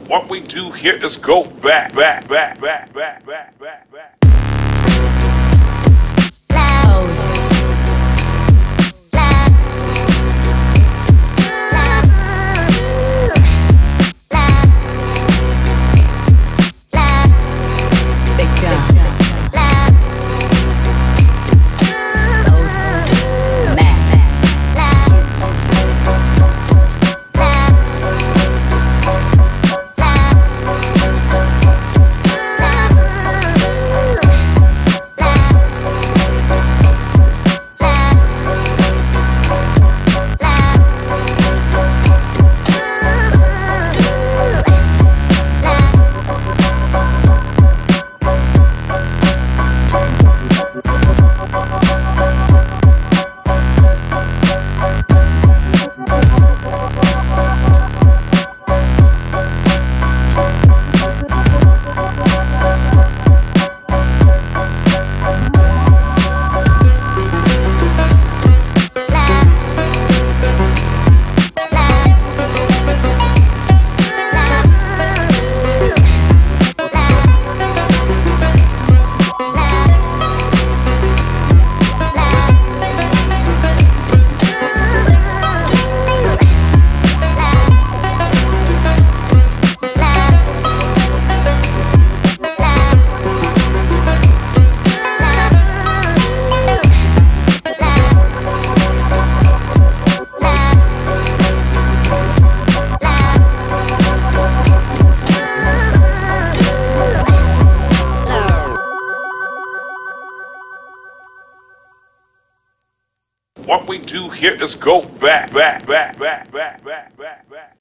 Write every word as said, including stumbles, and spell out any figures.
What we do here is go back, back, back, back, back, back, back, back. What we do here is go back, back, back, back, back, back, back, back.